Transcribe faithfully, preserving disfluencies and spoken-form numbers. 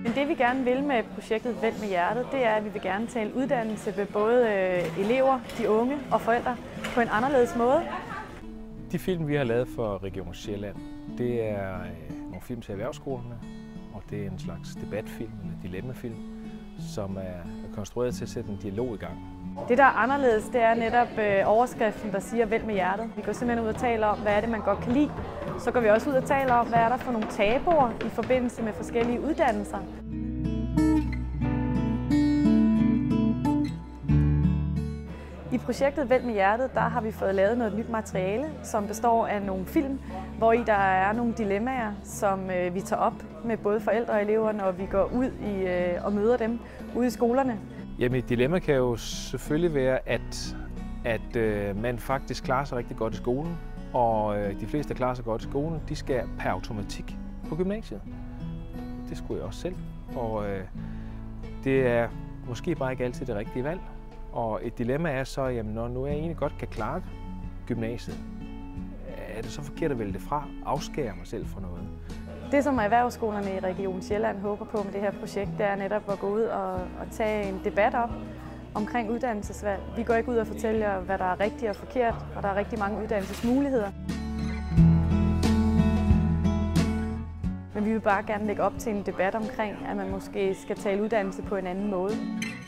Men det vi gerne vil med projektet Vælg med hjertet, det er, at vi vil gerne tale uddannelse ved både elever, de unge og forældre på en anderledes måde. De film, vi har lavet for Region Sjælland, det er nogle film til erhvervsskolerne, og det er en slags debatfilm eller dilemmafilm, som er konstrueret til at sætte en dialog i gang. Det, der er anderledes, det er netop overskriften, der siger Vælg med hjertet. Vi går simpelthen ud og taler om, hvad er det, man godt kan lide. Så går vi også ud og taler om, hvad er der for nogle tabuer i forbindelse med forskellige uddannelser. I projektet Vælg med hjertet, der har vi fået lavet noget nyt materiale, som består af nogle film, hvor i der er nogle dilemmaer, som vi tager op med både forældre og elever, når vi går ud i, og møder dem ude i skolerne. Jamen, et dilemma kan jo selvfølgelig være, at, at øh, man faktisk klarer sig rigtig godt i skolen, og øh, de fleste, der klarer sig godt i skolen, de skal per automatik på gymnasiet. Det skulle jeg også selv, og øh, det er måske bare ikke altid det rigtige valg. Og et dilemma er så, jamen, når nu jeg egentlig godt kan klare gymnasiet, er det så forkert at vælge det fra, afskære mig selv fra noget? Det, som erhvervsskolerne i Region Sjælland håber på med det her projekt, det er netop at gå ud og, og tage en debat op omkring uddannelsesvalg. Vi går ikke ud og fortæller, hvad der er rigtigt og forkert, og der er rigtig mange uddannelsesmuligheder. Men vi vil bare gerne lægge op til en debat omkring, at man måske skal tale uddannelse på en anden måde.